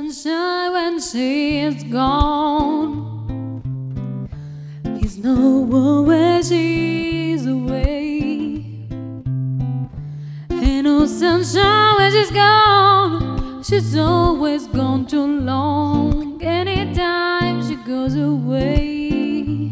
sunshine when she's gone. He's nowhere when she's away. Ain't no sunshine when she's gone. She's always gone too long. Anytime she goes away,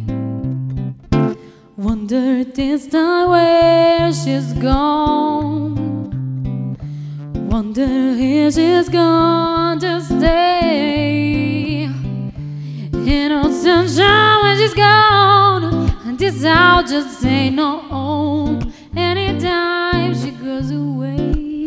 wonder this time where she's gone. Wonder if she's gone to stay. Ain't no sunshine when she's gone, and this house just ain't no home. Anytime she goes away,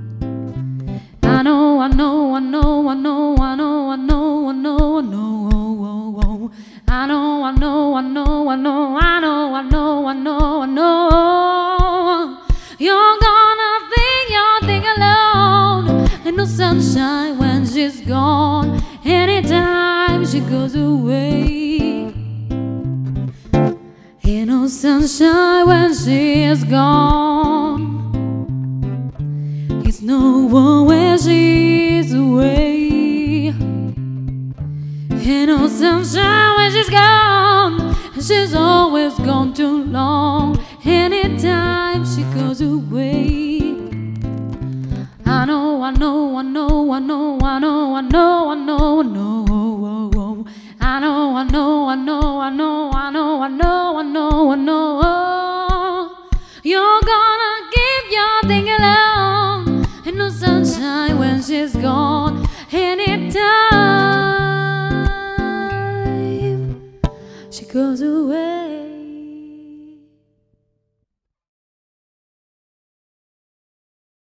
I know, I know, I know, I know, I know, I know, I know, I know, I know, I know, I know, I know, I know, I know, I know, I know. You're gonna think alone. Ain't no sunshine when she's gone. Anytime she goes away, ain't no sunshine when she is gone. It's no one when she's away. Ain't no sunshine when she's gone. She's always gone too long. Anytime she goes away, I know, I know, I know, I know, I know, I know, I know, I know, I know, I know, I know, I know, I know, I know, I know, I know. You're gonna keep your thing alone. Ain't no sunshine when she's gone. Anytime she goes away.